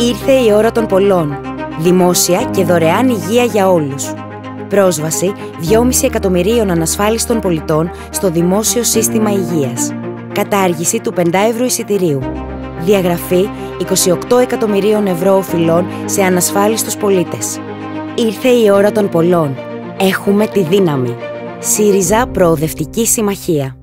Ήρθε η ώρα των πολλών. Δημόσια και δωρεάν υγεία για όλους. Πρόσβαση 2,5 εκατομμυρίων ανασφάλιστων πολιτών στο δημόσιο σύστημα υγείας. Κατάργηση του 5€ εισιτηρίου. Διαγραφή 28 εκατομμυρίων ευρώ οφειλών σε ανασφάλιστους πολίτες. Ήρθε η ώρα των πολλών. Έχουμε τη δύναμη. ΣΥΡΙΖΑ Προοδευτική Συμμαχία.